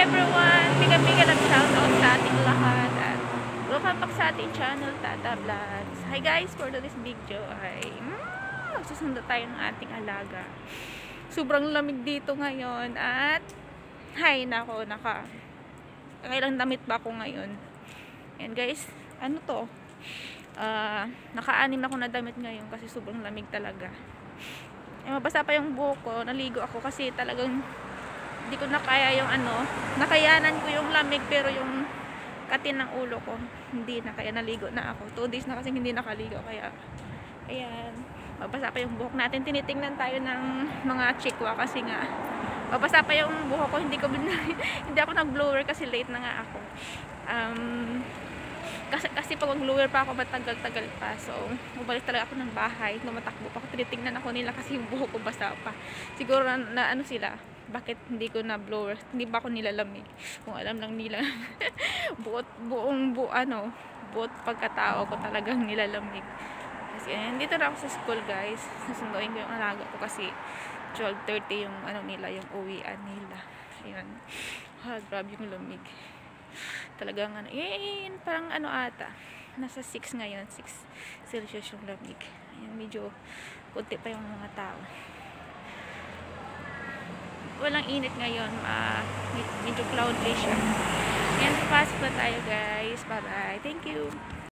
everyone! Bigyan ng shoutout sa ating lahat at welcome back sa ating channel, Tata Vlogs. Hi guys! For today's video ay magsusundo tayo ng ating alaga. Sobrang lamig dito ngayon at nako, nakailang damit ba ako ngayon? And guys, ano to? Naka-anim na ako na damit ngayon kasi sobrang lamig talaga. Mabasa pa yung buhok ko, naligo ako kasi talagang hindi ko na kaya yung nakayanan ko yung lamig pero yung katin ng ulo ko hindi na, kaya naligo na ako. 2 days na kasi hindi nakaligo kaya ayan, mabasa pa yung buhok natin. Tinitingnan tayo ng mga chikwa kasi nga mabasa pa yung buhok ko. Hindi ako nag-blower kasi late na nga ako. Kasi pag mag-blower pa ako matagal-tagal pa, so bumalik talaga ako ng bahay. Tumatakbo pa ako, tinitingnan ako nila kasi yung buhok ko basa pa. Siguro na ano sila, bakit hindi ko na blower, hindi ba ako nilalamig? Kung alam lang nila buong pagkatao ko talagang nilalamig. Kasi dito na ako sa school guys, susunduin ko yung alaga ko kasi 12:30 yung nila, yung uwian nila. Ayun, grabe yung lamig talagang parang ata nasa 6 ngayon, 6 Celsius yung lamig. Ayan, medyo kunti pa yung mga tao, walang init ngayon, medyo cloudy siya. Ayan, pasok na tayo guys. Bye bye, thank you.